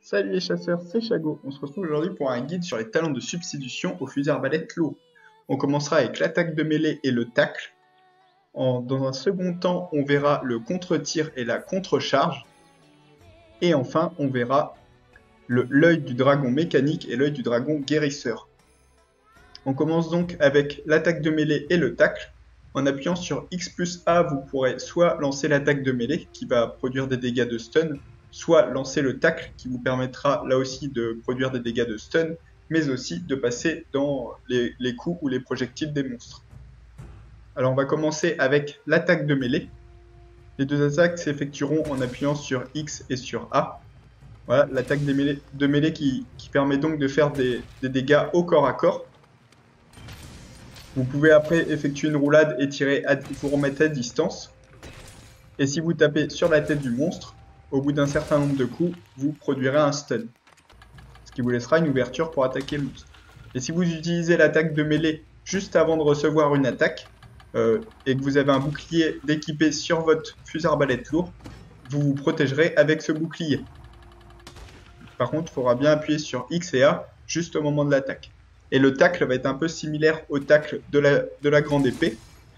Salut les chasseurs, c'est Chago. On se retrouve aujourd'hui pour un guide sur les talents de substitution au fusil arbalète lourd. On commencera avec l'attaque de mêlée et le tacle. Dans un second temps, on verra le contre-tir et la contre-charge. Et enfin, on verra l'œil du dragon mécanique et l'œil du dragon guérisseur. On commence donc avec l'attaque de mêlée et le tacle. En appuyant sur X plus A, vous pourrez soit lancer l'attaque de mêlée qui va produire des dégâts de stun, soit lancer le tacle qui vous permettra là aussi de produire des dégâts de stun, mais aussi de passer dans les coups ou les projectiles des monstres. Alors on va commencer avec l'attaque de mêlée. Les deux attaques s'effectueront en appuyant sur X et sur A. Voilà, l'attaque de mêlée qui permet donc de faire des dégâts au corps à corps. Vous pouvez après effectuer une roulade et vous remettre à distance. Et si vous tapez sur la tête du monstre, au bout d'un certain nombre de coups, vous produirez un stun. Ce qui vous laissera une ouverture pour attaquer le monstre. Et si vous utilisez l'attaque de mêlée juste avant de recevoir une attaque, et que vous avez un bouclier d'équipé sur votre fusil arbalète lourd, vous vous protégerez avec ce bouclier. Par contre, il faudra bien appuyer sur X et A juste au moment de l'attaque. Et le tacle va être un peu similaire au tacle de la grande épée.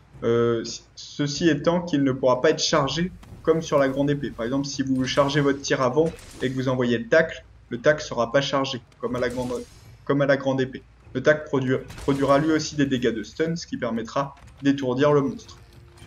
Ceci étant qu'il ne pourra pas être chargé comme sur la grande épée. Par exemple, si vous chargez votre tir avant et que vous envoyez le tacle ne sera pas chargé comme à la grande épée. Le tacle produira lui aussi des dégâts de stun, ce qui permettra d'étourdir le monstre.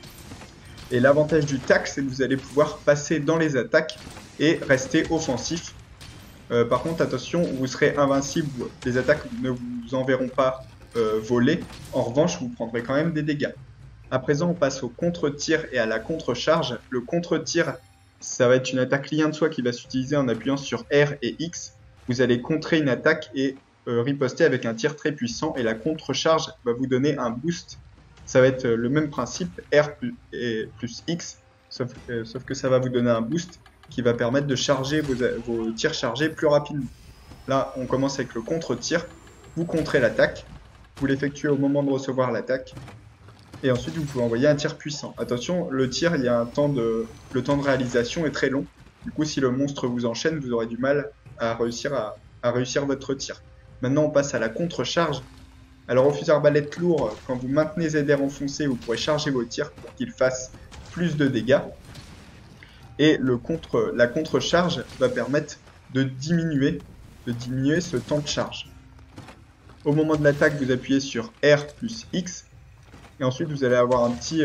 Et l'avantage du tacle, c'est que vous allez pouvoir passer dans les attaques et rester offensif. Par contre, attention, vous serez invincible, les attaques ne vous enverront pas voler. En revanche, vous prendrez quand même des dégâts. À présent, on passe au contre-tir et à la contre-charge. Le contre-tir, ça va être une attaque lien de soi qui va s'utiliser en appuyant sur R et X. Vous allez contrer une attaque et riposter avec un tir très puissant. Et la contre-charge va vous donner un boost. Ça va être le même principe, R plus X, sauf que ça va vous donner un boost qui va permettre de charger vos tirs chargés plus rapidement. Là, on commence avec le contre-tir. Vous contrez l'attaque. Vous l'effectuez au moment de recevoir l'attaque. Et ensuite, vous pouvez envoyer un tir puissant. Attention, le tir, il y a le temps de réalisation est très long. Du coup, si le monstre vous enchaîne, vous aurez du mal à réussir votre tir. Maintenant, on passe à la contre-charge. Alors, au fusil arbalète lourd, quand vous maintenez ZR enfoncé, vous pourrez charger vos tirs pour qu'ils fassent plus de dégâts. Et la contre-charge va permettre de diminuer ce temps de charge. Au moment de l'attaque, vous appuyez sur R plus X. Et ensuite, vous allez avoir un petit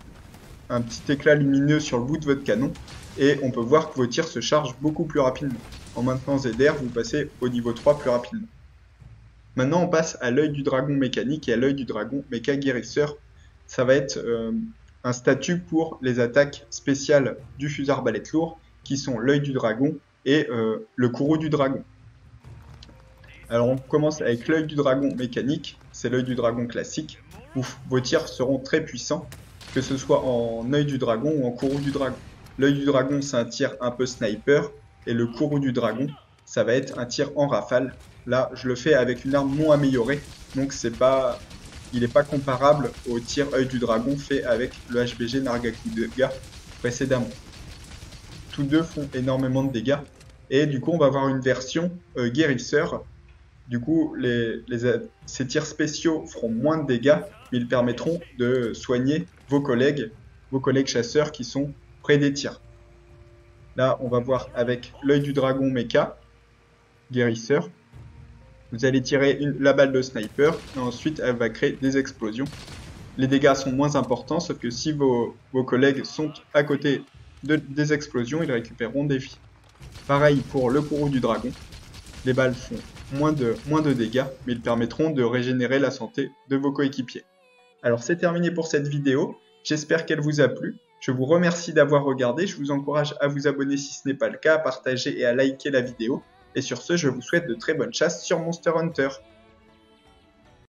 éclat lumineux sur le bout de votre canon. Et on peut voir que vos tirs se chargent beaucoup plus rapidement. En maintenant ZR, vous passez au niveau 3 plus rapidement. Maintenant, on passe à l'œil du dragon mécanique et à l'œil du dragon méca guérisseur. Ça va être un statut pour les attaques spéciales du fusil arbalète lourd, qui sont l'œil du dragon et le courroux du dragon. Alors on commence avec l'œil du dragon mécanique, c'est l'œil du dragon classique, où vos tirs seront très puissants, que ce soit en œil du dragon ou en courroux du dragon. L'œil du dragon, c'est un tir un peu sniper, et le courroux du dragon, ça va être un tir en rafale. Là, je le fais avec une arme non améliorée, donc il n'est pas comparable au tir œil du dragon fait avec le HBG Nargacuga précédemment. Tous deux font énormément de dégâts, et du coup, on va avoir une version guérisseur. Du coup, ces tirs spéciaux feront moins de dégâts, mais ils permettront de soigner vos collègues chasseurs qui sont près des tirs. Là, on va voir avec l'œil du dragon mecha, guérisseur. Vous allez tirer la balle de sniper, et ensuite elle va créer des explosions. Les dégâts sont moins importants, sauf que si vos collègues sont à côté des explosions, ils récupéreront des vies. Pareil pour le courroux du dragon. Les balles font moins de dégâts, mais ils permettront de régénérer la santé de vos coéquipiers. Alors c'est terminé pour cette vidéo, j'espère qu'elle vous a plu. Je vous remercie d'avoir regardé, je vous encourage à vous abonner si ce n'est pas le cas, à partager et à liker la vidéo. Et sur ce, je vous souhaite de très bonnes chasses sur Monster Hunter.